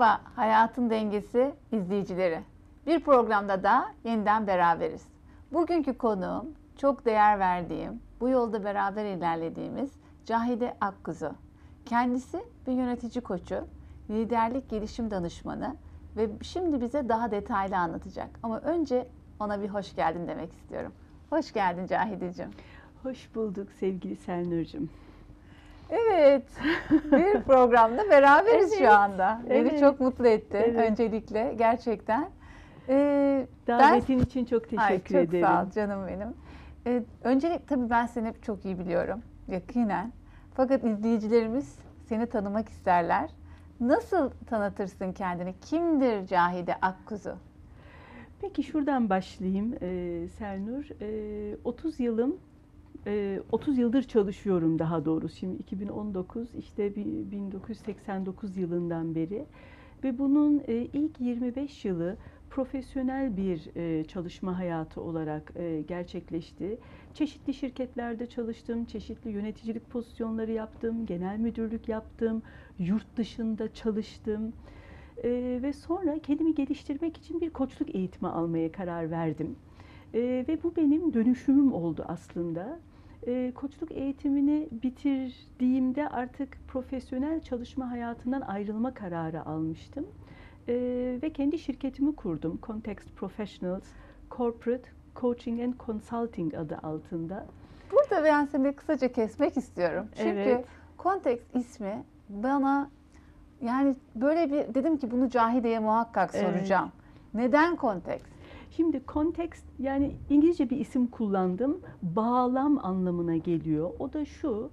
Merhaba Hayatın Dengesi izleyicileri. Bir programda da yeniden beraberiz. Bugünkü konuğum çok değer verdiğim, bu yolda beraber ilerlediğimiz Cahide Akkuzu. Kendisi bir yönetici koçu, liderlik gelişim danışmanı ve şimdi bize daha detaylı anlatacak. Ama önce ona bir hoş geldin demek istiyorum. Hoş geldin Cahideciğim. Hoş bulduk sevgili Selnur'cum. Evet, bir programda beraberiz Evet, şu anda. Beni evet. çok mutlu etti Evet. öncelikle gerçekten. Davetin için çok teşekkür çok ederim. sağ ol canım benim. Öncelik tabii ben seni çok iyi biliyorum, yakinen. Fakat izleyicilerimiz seni tanımak isterler. Nasıl tanıtırsın kendini? Kimdir Cahide Akkuzu? Peki şuradan başlayayım Selnur. 30 yıldır çalışıyorum daha doğrusu. Şimdi 2019 işte 1989 yılından beri ve bunun ilk 25 yılı profesyonel bir çalışma hayatı olarak gerçekleşti. Çeşitli şirketlerde çalıştım, çeşitli yöneticilik pozisyonları yaptım, genel müdürlük yaptım, yurt dışında çalıştım. Ve sonra kendimi geliştirmek için bir koçluk eğitimi almaya karar verdim. Ve bu benim dönüşümüm oldu aslında. Koçluk eğitimini bitirdiğimde artık profesyonel çalışma hayatından ayrılma kararı almıştım. Ve kendi şirketimi kurdum. Context Professionals Corporate Coaching and Consulting adı altında. Burada ben seni kısaca kesmek istiyorum. Çünkü Evet. Context ismi bana yani böyle bir dedim ki bunu Cahide'ye muhakkak Evet. soracağım. Neden Context? Şimdi context yani İngilizce bir isim kullandım. Bağlam anlamına geliyor. O da şu,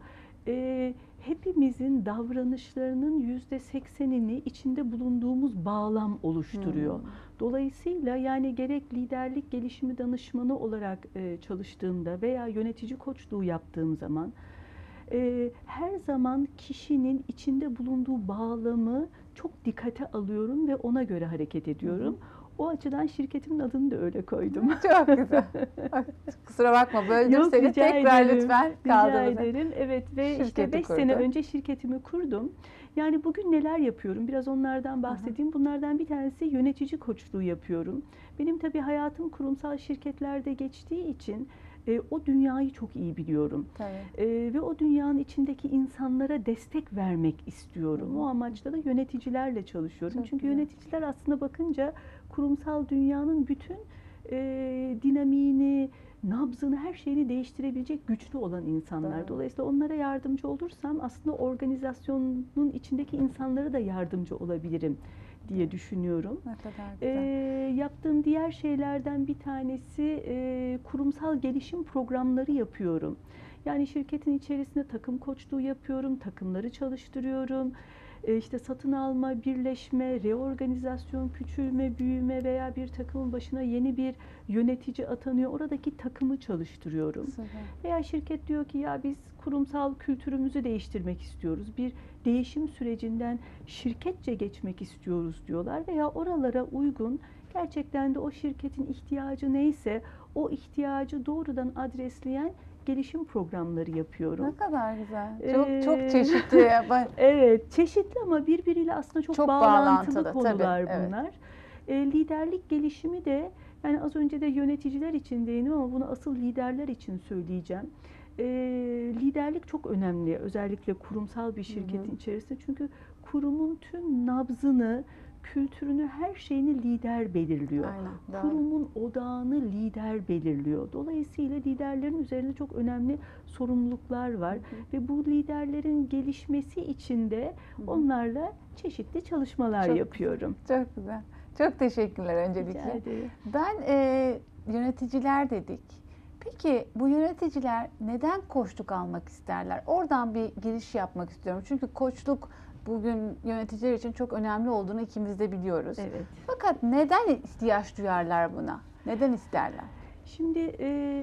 hepimizin davranışlarının %80'ini içinde bulunduğumuz bağlam oluşturuyor. Dolayısıyla yani gerek liderlik gelişimi danışmanı olarak çalıştığımda veya yönetici koçluğu yaptığım zaman her zaman kişinin içinde bulunduğu bağlamı çok dikkate alıyorum ve ona göre hareket ediyorum. O açıdan şirketimin adını da öyle koydum. Çok güzel. Kusura bakma böldüm Yok, seni. rica Tekrar ederim. lütfen Rica kaldığımızda. ederim. Evet ve işte Şirketi 5 sene kurdun. önce şirketimi kurdum. Yani bugün neler yapıyorum? Biraz onlardan bahsedeyim. Bunlardan bir tanesi yönetici koçluğu yapıyorum. Benim tabii hayatım kurumsal şirketlerde geçtiği için o dünyayı çok iyi biliyorum. Ve o dünyanın içindeki insanlara destek vermek istiyorum. O amaçla da yöneticilerle çalışıyorum. Çok Çünkü güzel. yöneticiler aslında bakınca kurumsal dünyanın bütün dinamiğini, nabzını, her şeyini değiştirebilecek güçlü olan insanlar. Evet. Dolayısıyla onlara yardımcı olursam aslında organizasyonun içindeki insanlara da yardımcı olabilirim diye düşünüyorum. Ne kadar güzel. Yaptığım diğer şeylerden bir tanesi kurumsal gelişim programları yapıyorum. Yani şirketin içerisinde takım koçluğu yapıyorum, takımları çalıştırıyorum. İşte satın alma, birleşme, reorganizasyon, küçülme, büyüme veya bir takımın başına yeni bir yönetici atanıyor. Oradaki takımı çalıştırıyorum. Süper. Veya şirket diyor ki ya biz kurumsal kültürümüzü değiştirmek istiyoruz. Bir değişim sürecinden şirketçe geçmek istiyoruz diyorlar. Veya oralara uygun gerçekten de o şirketin ihtiyacı neyse o ihtiyacı doğrudan adresleyen gelişim programları yapıyorum. Ne kadar güzel. Çok çeşitli. Evet, çeşitli ama birbiriyle aslında çok bağlantılı konular tabii, bunlar. Liderlik gelişimi de yani az önce de yöneticiler için değindim ama bunu asıl liderler için söyleyeceğim. Liderlik çok önemli, özellikle kurumsal bir şirketin içerisinde. Çünkü kurumun tüm nabzını, kültürünü, her şeyini lider belirliyor. Aynen, Kurumun odağını lider belirliyor. Dolayısıyla liderlerin üzerinde çok önemli sorumluluklar var. Ve bu liderlerin gelişmesi için de onlarla çeşitli çalışmalar yapıyorum. Çok güzel. Çok teşekkürler öncelikle. Rica ederim. Ben yöneticiler dedik. Peki bu yöneticiler neden koçluk almak isterler? Oradan bir giriş yapmak istiyorum. Çünkü koçluk bugün yöneticiler için çok önemli olduğunu ikimiz de biliyoruz. Evet. Fakat neden ihtiyaç duyarlar buna? Neden isterler? Şimdi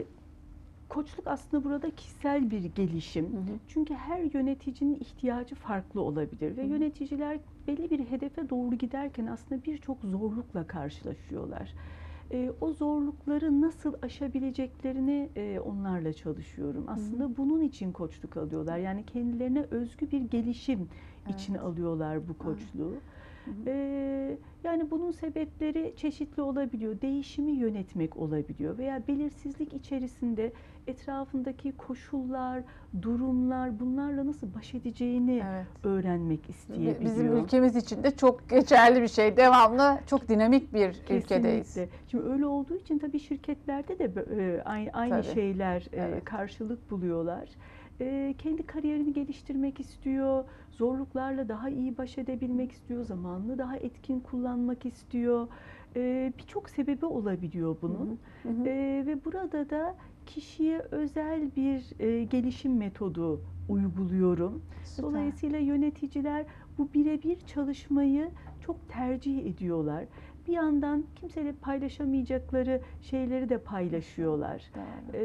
koçluk aslında burada kişisel bir gelişim. Çünkü her yöneticinin ihtiyacı farklı olabilir ve yöneticiler belli bir hedefe doğru giderken aslında birçok zorlukla karşılaşıyorlar. O zorlukları nasıl aşabileceklerini onlarla çalışıyorum. Aslında bunun için koçluk alıyorlar. Yani kendilerine özgü bir gelişim için alıyorlar bu koçluğu. Yani bunun sebepleri çeşitli olabiliyor. Değişimi yönetmek olabiliyor veya belirsizlik içerisinde etrafındaki koşullar, durumlar, bunlarla nasıl baş edeceğini Evet. öğrenmek isteyebiliyor. Bizim ülkemiz için de çok geçerli bir şey. Devamlı çok dinamik bir ülkedeyiz. Kesinlikle. Şimdi öyle olduğu için tabii şirketlerde de aynı Tabii. şeyler Evet. karşılık buluyorlar. Kendi kariyerini geliştirmek istiyor, zorluklarla daha iyi baş edebilmek istiyor, zamanını daha etkin kullanmak istiyor. Birçok sebebi olabiliyor bunun. Hı hı. Ve burada da kişiye özel bir gelişim metodu uyguluyorum. Süper. Dolayısıyla yöneticiler bu birebir çalışmayı çok tercih ediyorlar. Bir yandan kimseyle paylaşamayacakları şeyleri de paylaşıyorlar. Doğru.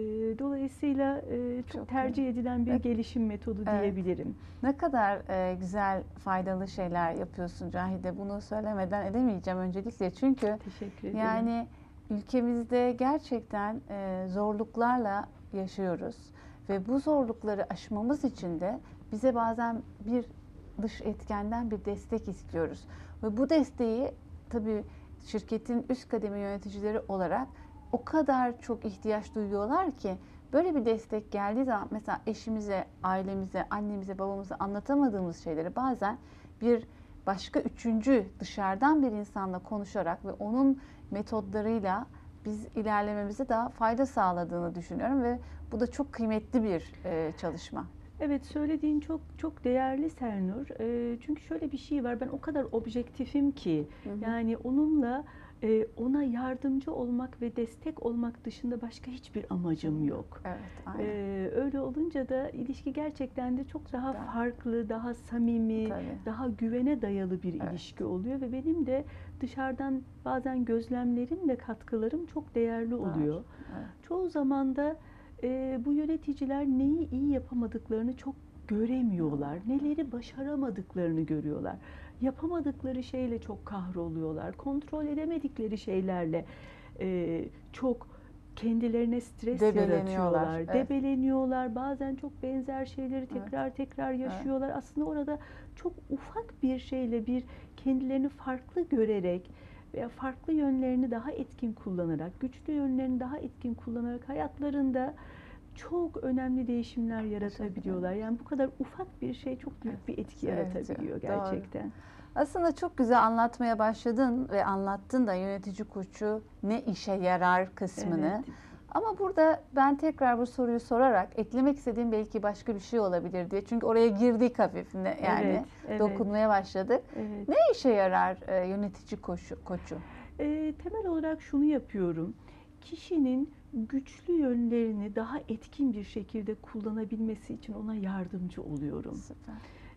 Dolayısıyla çok Çok tercih edilen bir Evet. gelişim metodu Evet. diyebilirim. Ne kadar güzel, faydalı şeyler yapıyorsun Cahide. Bunu söylemeden edemeyeceğim öncelikle. Çünkü Teşekkür ederim. yani ülkemizde gerçekten zorluklarla yaşıyoruz. Ve bu zorlukları aşmamız için de bize bazen bir dış etkenden bir destek istiyoruz. Ve bu desteği tabii şirketin üst kademe yöneticileri olarak o kadar çok ihtiyaç duyuyorlar ki böyle bir destek geldiği zaman mesela eşimize, ailemize, annemize, babamıza anlatamadığımız şeyleri bazen bir başka üçüncü dışarıdan bir insanla konuşarak ve onun metodlarıyla biz ilerlememize daha fayda sağladığını düşünüyorum ve bu da çok kıymetli bir çalışma. Evet, söylediğin çok değerli Selnur. Çünkü şöyle bir şey var, ben o kadar objektifim ki, yani onunla ona yardımcı olmak ve destek olmak dışında başka hiçbir amacım yok. Evet, aynen. Öyle olunca da ilişki gerçekten de çok daha farklı, daha samimi, Tabii. daha güvene dayalı bir ilişki oluyor ve benim de dışarıdan bazen gözlemlerim ve katkılarım çok değerli oluyor. Evet. Çoğu zaman da bu yöneticiler neyi iyi yapamadıklarını çok göremiyorlar. Neleri başaramadıklarını görüyorlar. Yapamadıkları şeyle çok kahroluyorlar. Kontrol edemedikleri şeylerle çok kendilerine stres yaratıyorlar. Evet. Debeleniyorlar. Bazen çok benzer şeyleri tekrar yaşıyorlar. Aslında orada çok ufak bir şeyle bir kendilerini farklı görerek veya farklı yönlerini daha etkin kullanarak, güçlü yönlerini daha etkin kullanarak hayatlarında çok önemli değişimler yaratabiliyorlar. Yani bu kadar ufak bir şey çok büyük bir etki yaratabiliyor gerçekten. Doğru. Aslında çok güzel anlatmaya başladın ve anlattın da yönetici koçu ne işe yarar kısmını. Evet. Ama burada ben tekrar bu soruyu sorarak eklemek istediğim belki başka bir şey olabilir diye. Çünkü oraya girdik hafif yani Evet. dokunmaya başladık. Evet. Ne işe yarar yönetici koçu? Temel olarak şunu yapıyorum. Kişinin güçlü yönlerini daha etkin bir şekilde kullanabilmesi için ona yardımcı oluyorum. Süper.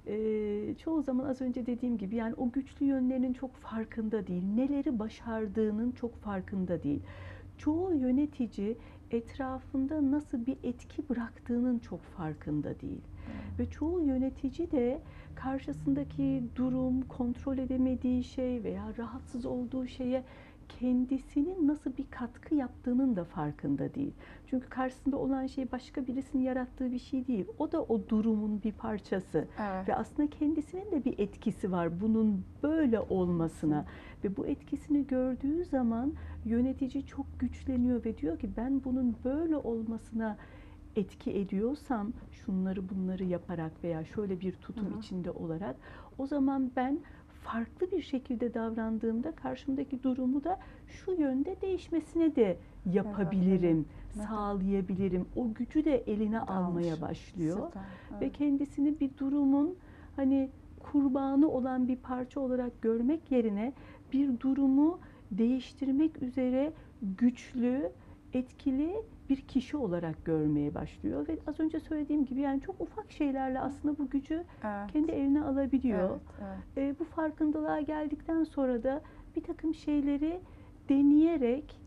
Çoğu zaman az önce dediğim gibi yani o güçlü yönlerinin çok farkında değil. Neleri başardığının çok farkında değil. Çoğu yönetici etrafında nasıl bir etki bıraktığının çok farkında değil. Ve çoğu yönetici de karşısındaki durum, kontrol edemediği şey veya rahatsız olduğu şeye kendisinin nasıl bir katkı yaptığının da farkında değil. Çünkü karşısında olan şey başka birisinin yarattığı bir şey değil. O da o durumun bir parçası. Evet. Ve aslında kendisinin de bir etkisi var bunun böyle olmasına. Ve bu etkisini gördüğü zaman yönetici çok güçleniyor ve diyor ki ben bunun böyle olmasına etki ediyorsam şunları bunları yaparak veya şöyle bir tutum içinde olarak o zaman ben farklı bir şekilde davrandığımda karşımdaki durumu da şu yönde değişmesine de yapabilirim, sağlayabilirim. O gücü de eline almaya başlıyor. Süper. Evet. Ve kendisini bir durumun hani kurbanı olan bir parça olarak görmek yerine bir durumu değiştirmek üzere güçlü, etkili bir kişi olarak görmeye başlıyor ve az önce söylediğim gibi yani çok ufak şeylerle aslında bu gücü kendi eline alabiliyor. Bu farkındalığa geldikten sonra da bir takım şeyleri deneyerek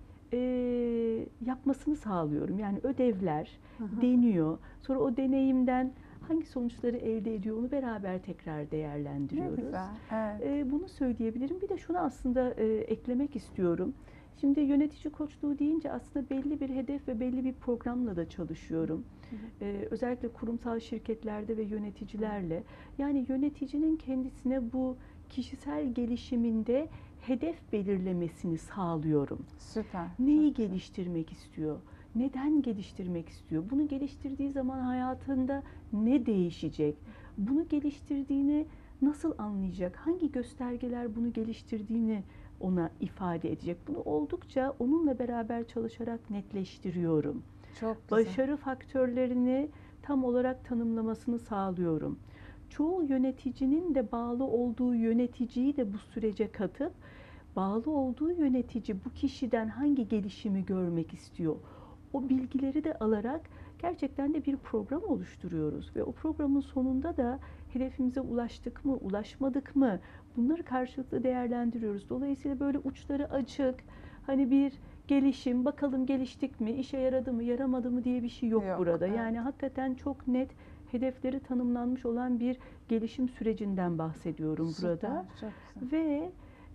yapmasını sağlıyorum. Yani ödevler deniyor. Sonra o deneyimden hangi sonuçları elde ediyor onu beraber tekrar değerlendiriyoruz. Ne güzel. Evet. Bunu söyleyebilirim. Bir de şunu aslında eklemek istiyorum. Şimdi yönetici koçluğu deyince aslında belli bir hedef ve belli bir programla da çalışıyorum. Özellikle kurumsal şirketlerde ve yöneticilerle. Yani yöneticinin kendisine bu kişisel gelişiminde hedef belirlemesini sağlıyorum. Süper. Neyi geliştirmek istiyor? Neden geliştirmek istiyor? Bunu geliştirdiği zaman hayatında ne değişecek? Bunu geliştirdiğini nasıl anlayacak? Hangi göstergeler bunu geliştirdiğini ona ifade edecek? Bunu oldukça onunla beraber çalışarak netleştiriyorum. Çok güzel. Başarı faktörlerini tam olarak tanımlamasını sağlıyorum. Çoğu yöneticinin de bağlı olduğu yöneticiyi de bu sürece katıp bağlı olduğu yönetici bu kişiden hangi gelişimi görmek istiyor? O bilgileri de alarak gerçekten de bir program oluşturuyoruz ve o programın sonunda da hedefimize ulaştık mı, ulaşmadık mı? Bunları karşılıklı değerlendiriyoruz. Dolayısıyla böyle uçları açık, hani bir gelişim, bakalım geliştik mi, işe yaradı mı, yaramadı mı diye bir şey yok burada. Evet. Yani hakikaten çok net hedefleri tanımlanmış olan bir gelişim sürecinden bahsediyorum Süper, burada. çok güzel. Ve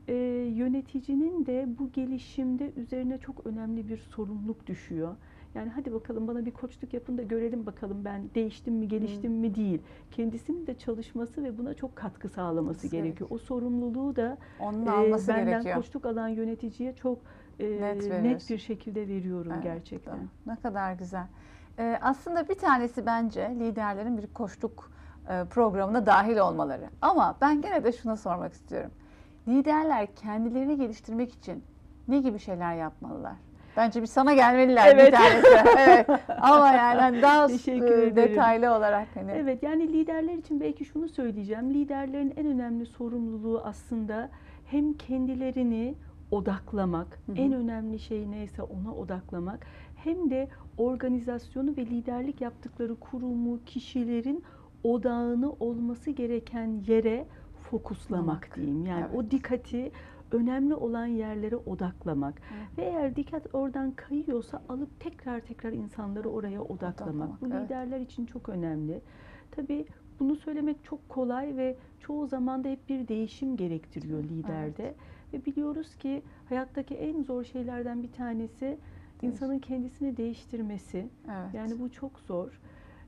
yöneticinin de bu gelişimde üzerine çok önemli bir sorumluluk düşüyor. Yani hadi bakalım bana bir koçluk yapın da görelim bakalım ben değiştim mi, geliştim mi değil. Kendisinin de çalışması ve buna çok katkı sağlaması gerekiyor. O sorumluluğu da Onun alması benden gerekiyor. koçluk alan yöneticiye çok Net net bir şekilde veriyorum Evet, gerçekten. doğru. Ne kadar güzel. Aslında bir tanesi bence liderlerin bir koçluk programına dahil olmaları. Ama ben gene de şunu sormak istiyorum. Liderler kendilerini geliştirmek için ne gibi şeyler yapmalılar? Bence bir sana gelmeliler Evet. bir tanesi. Evet. Ama yani daha Teşekkür ederim. detaylı olarak hani. Evet, yani liderler için belki şunu söyleyeceğim. Liderlerin en önemli sorumluluğu aslında hem kendilerini odaklamak, Hı hı. en önemli şey neyse ona odaklamak, hem de organizasyonu ve liderlik yaptıkları kurumu, kişilerin odağını olması gereken yere fokuslamak diyeyim. Yani Evet. o dikkati önemli olan yerlere odaklamak. Evet. Ve eğer dikkat oradan kayıyorsa alıp tekrar insanları oraya odaklamak. Bu evet. liderler için çok önemli. Tabii bunu söylemek çok kolay ve çoğu zaman da hep bir değişim gerektiriyor liderde. Ve biliyoruz ki hayattaki en zor şeylerden bir tanesi insanın kendisini değiştirmesi. Evet. Yani bu çok zor.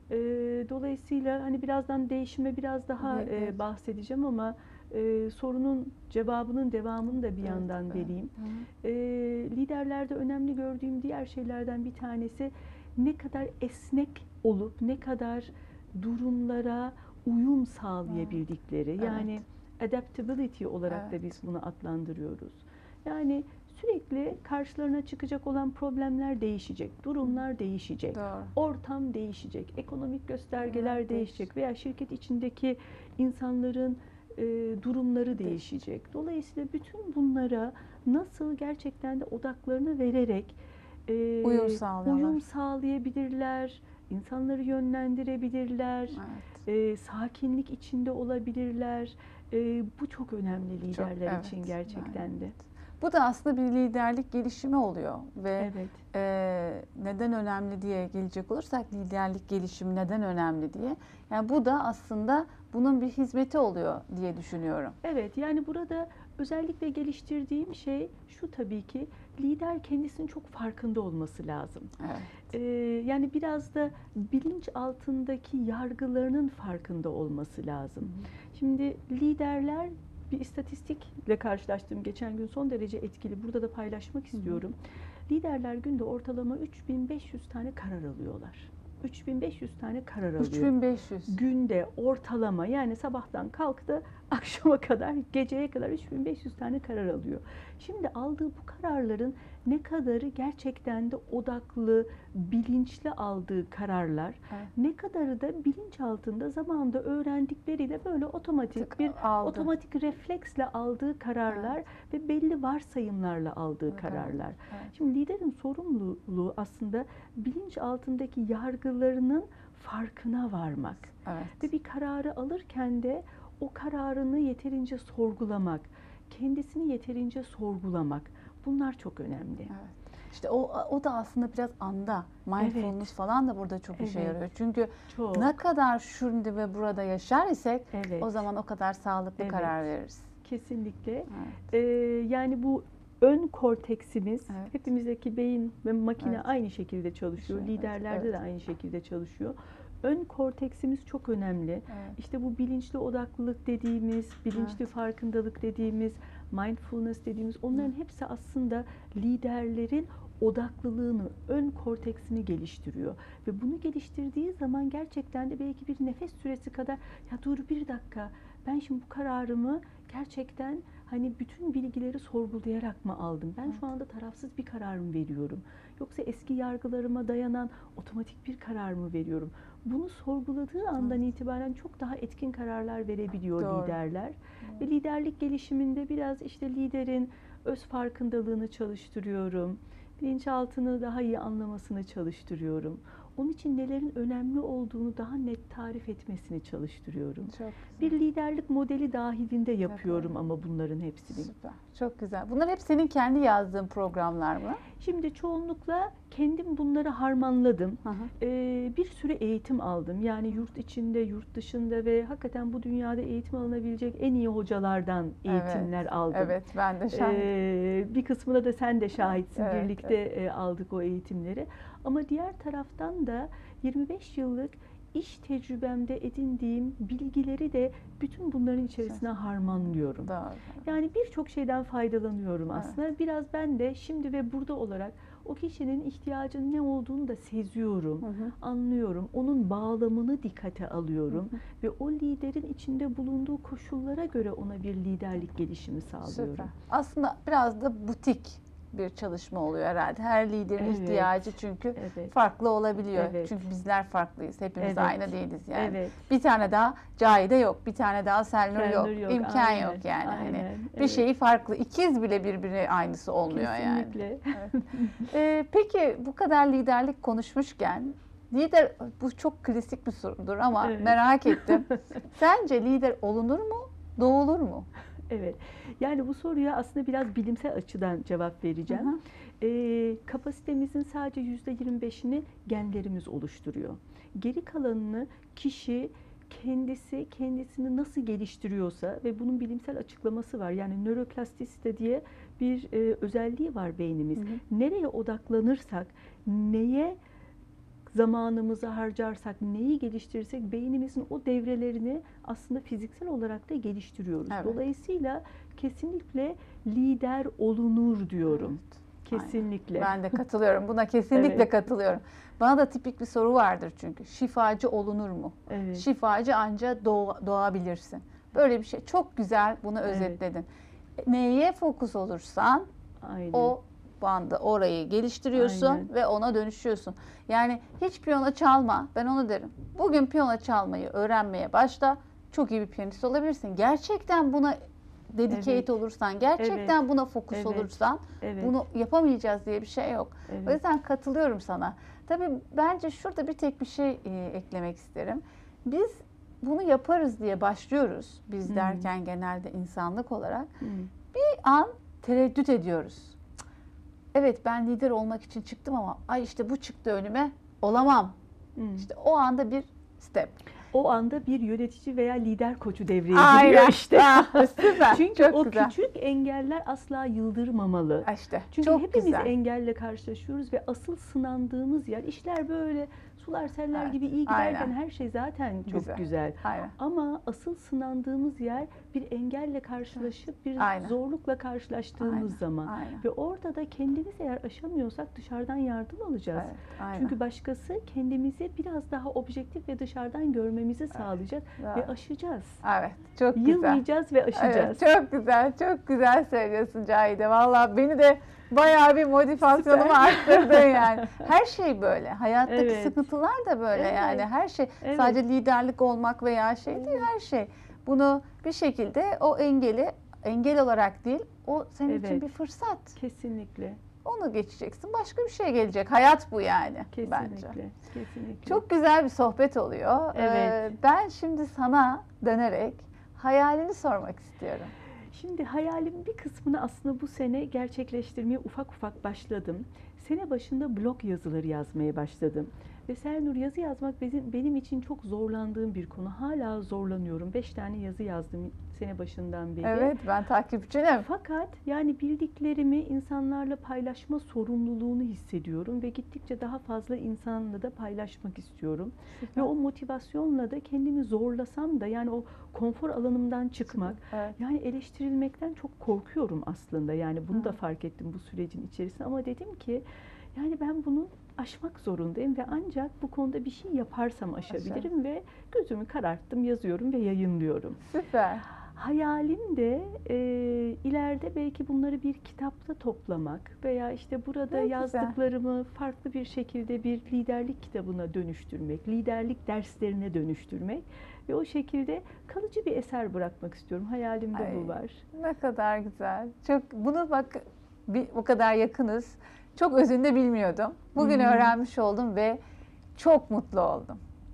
Dolayısıyla hani birazdan değişime biraz daha Evet. bahsedeceğim ama sorunun cevabının devamını da bir Evet, yandan evet. vereyim. Hı. Liderlerde önemli gördüğüm diğer şeylerden bir tanesi ne kadar esnek olup ne kadar durumlara uyum sağlayabildikleri. Evet. Yani adaptability olarak da biz bunu adlandırıyoruz. Yani sürekli karşılarına çıkacak olan problemler değişecek, durumlar değişecek, Doğru. ortam değişecek, ekonomik göstergeler Evet, değişecek veya şirket içindeki insanların durumları değişecek. Dolayısıyla bütün bunlara nasıl gerçekten de odaklarını vererek uyum sağlayabilirler, insanları yönlendirebilirler, sakinlik içinde olabilirler. Bu çok önemli liderler için gerçekten de. Bu da aslında bir liderlik gelişimi oluyor ve Evet. Neden önemli diye gelecek olursak liderlik gelişimi neden önemli diye. Yani bu da aslında bunun bir hizmeti oluyor diye düşünüyorum. Evet, yani burada özellikle geliştirdiğim şey şu, tabii ki lider kendisinin çok farkında olması lazım. Evet. Yani biraz da bilinç altındaki yargılarının farkında olması lazım. Şimdi liderler, bir istatistikle karşılaştım geçen gün, son derece etkili. Burada da paylaşmak istiyorum. Liderler günde ortalama 3500 tane karar alıyorlar. 3500 tane karar alıyor. 3500. Günde ortalama, yani sabahtan kalktı akşama kadar, geceye kadar 3500 tane karar alıyor. Şimdi aldığı bu kararların ne kadarı gerçekten de odaklı, bilinçli aldığı kararlar, ne kadarı da bilinç altında zamanında öğrendikleriyle böyle otomatik refleksle aldığı kararlar ve belli varsayımlarla aldığı kararlar. Şimdi liderin sorumluluğu aslında bilinç altındaki yargılarının farkına varmak. Ve bir kararı alırken de o kararını yeterince sorgulamak, kendisini yeterince sorgulamak. Bunlar çok önemli. İşte o da aslında biraz anda. Mindfulness falan da burada çok işe yarıyor. Çünkü ne kadar şimdi ve burada yaşar isek o zaman o kadar sağlıklı karar veririz. Kesinlikle. Yani bu ön korteksimiz, hepimizdeki beyin ve makine aynı şekilde çalışıyor. Liderlerde de aynı şekilde çalışıyor. ön korteksimiz çok önemli. Evet. İşte bu bilinçli odaklılık dediğimiz, bilinçli farkındalık dediğimiz, mindfulness dediğimiz, onların hepsi aslında liderlerin odaklılığını, ön korteksini geliştiriyor. Ve bunu geliştirdiği zaman gerçekten de belki bir nefes süresi kadar, ya dur bir dakika, ben şimdi bu kararımı gerçekten hani bütün bilgileri sorgulayarak mı aldım? Ben şu anda tarafsız bir karar mı veriyorum? Yoksa eski yargılarıma dayanan otomatik bir karar mı veriyorum? Bunu sorguladığı andan itibaren çok daha etkin kararlar verebiliyor Doğru. liderler. Ve liderlik gelişiminde biraz işte liderin öz farkındalığını çalıştırıyorum. Bilinçaltını daha iyi anlamasını çalıştırıyorum. Onun için nelerin önemli olduğunu daha net tarif etmesini çalıştırıyorum. Çok güzel. Bir liderlik modeli dahilinde yapıyorum ama bunların hepsini. Süper. Çok güzel. Bunlar hep senin kendi yazdığın programlar mı? Şimdi çoğunlukla kendim bunları harmanladım. Hı hı. Bir sürü eğitim aldım. Yani yurt içinde, yurt dışında ve hakikaten bu dünyada eğitim alınabilecek en iyi hocalardan eğitimler aldım. Evet, ben de şahit. Bir kısmına da sen de şahitsin. Evet, Birlikte aldık o eğitimleri. Ama diğer taraftan da 25 yıllık iş tecrübemde edindiğim bilgileri de bütün bunların içerisine harmanlıyorum. Doğru. Yani birçok şeyden faydalanıyorum aslında. Biraz ben de şimdi ve burada olarak o kişinin ihtiyacının ne olduğunu da seziyorum, anlıyorum. Onun bağlamını dikkate alıyorum ve o liderin içinde bulunduğu koşullara göre ona bir liderlik gelişimi sağlıyorum. Süper. Aslında biraz da butik bir çalışma oluyor herhalde. Her liderin Evet. ihtiyacı çünkü Evet. farklı olabiliyor. Evet. Çünkü bizler farklıyız. Hepimiz Evet. aynı değiliz yani. Evet. Bir tane daha Cahide yok, bir tane daha Selnur yok. Selnur yok, İmkan aynen, yok yani. Hani aynen, bir evet. şeyi farklı. İkiz bile birbirine aynısı olmuyor yani. Kesinlikle. Peki bu kadar liderlik konuşmuşken lider, bu çok klasik bir sorudur ama Evet. merak ettim. Sence lider olunur mu, doğulur mu? Evet. Yani bu soruya aslında biraz bilimsel açıdan cevap vereceğim. Hı hı. Kapasitemizin sadece %25'ini genlerimiz oluşturuyor. Geri kalanını kişi kendisini nasıl geliştiriyorsa ve bunun bilimsel açıklaması var. Yani nöroplastisite diye bir özelliği var beynimiz. Hı hı. Nereye odaklanırsak, neye zamanımızı harcarsak, neyi geliştirirsek beynimizin o devrelerini aslında fiziksel olarak da geliştiriyoruz. Evet. Dolayısıyla kesinlikle lider olunur diyorum. Evet. Kesinlikle. Ben de katılıyorum. Buna kesinlikle Evet. katılıyorum. Bana da tipik bir soru vardır çünkü. Şifacı olunur mu? Evet. Şifacı anca doğabilirsin. Böyle bir şey. Çok güzel bunu Evet. özetledin. Neye fokus olursan Aynen. o bandı orayı geliştiriyorsun Aynen. ve ona dönüşüyorsun. Yani hiç piyano çalma. Ben onu derim. Bugün piyano çalmayı öğrenmeye başla. Çok iyi bir piyanist olabilirsin. Gerçekten buna dedicate Evet. olursan, gerçekten buna fokus Evet. olursan Evet. bunu yapamayacağız diye bir şey yok. Evet. O yüzden katılıyorum sana. Tabii bence şurada bir tek bir şey eklemek isterim. Biz bunu yaparız diye başlıyoruz. Biz derken genelde insanlık olarak. Bir an tereddüt ediyoruz. Evet, ben lider olmak için çıktım ama ay işte bu çıktı önüme, olamam. İşte o anda bir step. O anda bir yönetici veya lider koçu devreye Aynen. giriyor işte. Süper. Çünkü çok o güzel. küçük engeller asla yıldırmamalı. İşte, Çünkü çok hepimiz güzel. engelle karşılaşıyoruz ve asıl sınandığımız yer, işler böyle sular seller Evet, gibi iyi giderken aynen. her şey zaten çok güzel. Aynen. Ama asıl sınandığımız yer bir engelle karşılaşıp bir Aynen. zorlukla karşılaştığımız Aynen, zaman. aynen. Ve orada da kendimiz eğer aşamıyorsak dışarıdan yardım alacağız. Evet, aynen. Çünkü başkası kendimizi biraz daha objektif ve dışarıdan görmemizi sağlayacak ve Evet. aşacağız. Evet, çok güzel. Yılmayacağız ve aşacağız. Evet, çok güzel, çok güzel söylüyorsun Cahide. Vallahi beni de bayağı bir motivasyonumu Süper. arttırdın yani. Her şey böyle. Hayattaki Evet. sıkıntılar da böyle Evet. yani. Her şey Evet. sadece liderlik olmak veya şey değil, her şey. Bunu bir şekilde o engel olarak değil, o senin için Evet. bir fırsat. Kesinlikle. Onu geçeceksin. Başka bir şey gelecek. Hayat bu yani Kesinlikle. bence. Kesinlikle. Çok güzel bir sohbet oluyor. Evet. Ben şimdi sana dönerek hayalini sormak istiyorum. Şimdi hayalimin bir kısmını aslında bu sene gerçekleştirmeye ufak ufak başladım. Sene başında blog yazıları yazmaya başladım. Ve Selnur, yazı yazmak benim için çok zorlandığım bir konu. Hala zorlanıyorum. 5 tane yazı yazdım sene başından beri. Evet, ben takipçinim. Fakat yani bildiklerimi insanlarla paylaşma sorumluluğunu hissediyorum ve gittikçe daha fazla insanla da paylaşmak istiyorum. Ve o motivasyonla da kendimi zorlasam da yani o konfor alanımdan çıkmak, Evet. yani eleştirilmekten çok korkuyorum aslında. Yani bunu da Hı. fark ettim bu sürecin içerisinde ama dedim ki yani ben bunu aşmak zorundayım ve ancak bu konuda bir şey yaparsam aşabilirim ve gözümü kararttım, yazıyorum ve yayınlıyorum. Süper. Hayalim de ileride belki bunları bir kitapta toplamak veya işte burada Ne güzel. yazdıklarımı farklı bir şekilde bir liderlik kitabına dönüştürmek, liderlik derslerine dönüştürmek ve o şekilde kalıcı bir eser bırakmak istiyorum. Hayalimde Ay. bu var. Ne kadar güzel. Çok bunu bak o kadar yakınız. Çok özünde bilmiyordum. Bugün Hı. öğrenmiş oldum ve çok mutlu oldum.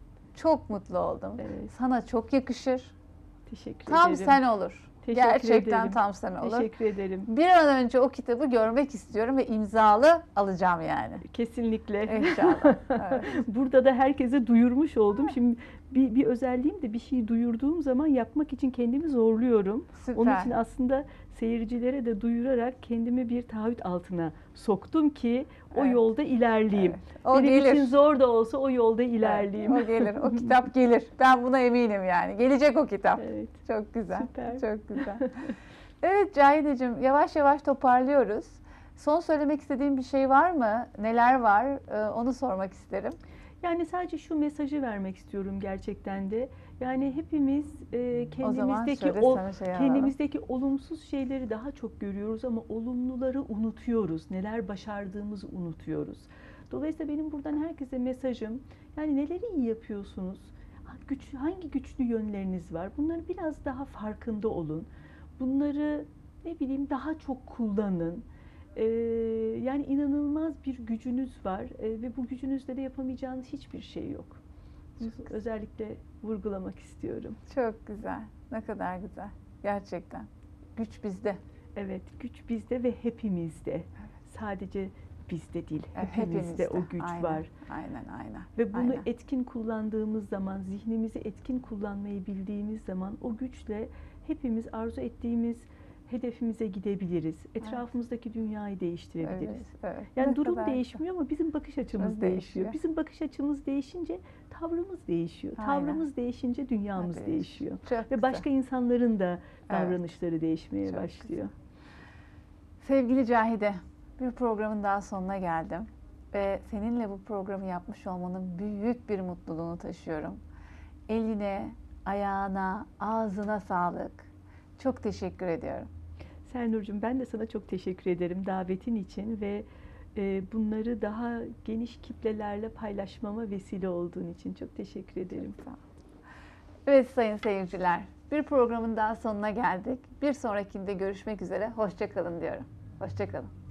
Çok mutlu oldum. Evet, Sana çok yakışır. teşekkür Tam ederim. sen olur. Teşekkür Gerçekten ederim. tam sen olur. Teşekkür ederim. Bir an önce o kitabı görmek istiyorum ve imzalı alacağım yani. Kesinlikle. İnşallah. Evet. Burada da herkese duyurmuş oldum. Şimdi bir özelliğim de bir şeyi duyurduğum zaman yapmak için kendimi zorluyorum. Süper. Onun için aslında seyircilere de duyurarak kendimi bir taahhüt altına soktum ki o Evet. yolda ilerleyeyim. Evet. O Benim gelir. için zor da olsa o yolda ilerleyeyim. Evet, o gelir. O kitap gelir. Ben buna eminim yani. Gelecek o kitap. Evet. Çok güzel. Süper. Çok güzel. Evet Cahideciğim, yavaş yavaş toparlıyoruz. Son söylemek istediğin bir şey var mı? Neler var? Onu sormak isterim. Yani sadece şu mesajı vermek istiyorum gerçekten de. Yani hepimiz O zaman kendimizdeki söyle, o sana şey alalım. kendimizdeki olumsuz şeyleri daha çok görüyoruz ama olumluları unutuyoruz. Neler başardığımızı unutuyoruz. Dolayısıyla benim buradan herkese mesajım, yani neleri iyi yapıyorsunuz? Hangi güçlü yönleriniz var? Bunları biraz daha farkında olun. Bunları ne bileyim daha çok kullanın. Yani inanılmaz bir gücünüz var ve bu gücünüzle de yapamayacağınız hiçbir şey yok. Bunu özellikle vurgulamak istiyorum. Çok güzel. Ne kadar güzel. Gerçekten. Güç bizde. Evet, güç bizde ve hepimizde. Sadece bizde değil, hepimizde o güç Aynen, var. Aynen. Ve bunu Aynen. etkin kullandığımız zaman, zihnimizi etkin kullanmayı bildiğimiz zaman o güçle hepimiz arzu ettiğimiz hedefimize gidebiliriz. Etrafımızdaki dünyayı değiştirebiliriz. Evet. Yani Ne durum kadar değişmiyor ama bizim bakış açımız Biz değişiyor. değişiyor. Bizim bakış açımız değişince tavrımız değişiyor. Aynen. Tavrımız değişince dünyamız Evet, değişiyor. Çok Ve güzel. başka insanların da Evet. davranışları değişmeye Çok başlıyor. Sevgili Cahide, bir programın daha sonuna geldim. Ve seninle bu programı yapmış olmanın büyük bir mutluluğunu taşıyorum. Eline, ayağına, ağzına sağlık. Çok teşekkür ediyorum. Sernurcuğum, ben de sana çok teşekkür ederim davetin için ve bunları daha geniş kitlelerle paylaşmama vesile olduğun için çok teşekkür ederim. Sağ ol. Evet sayın seyirciler, bir programın daha sonuna geldik. Bir sonrakinde görüşmek üzere. Hoşça kalın diyorum. Hoşça kalın.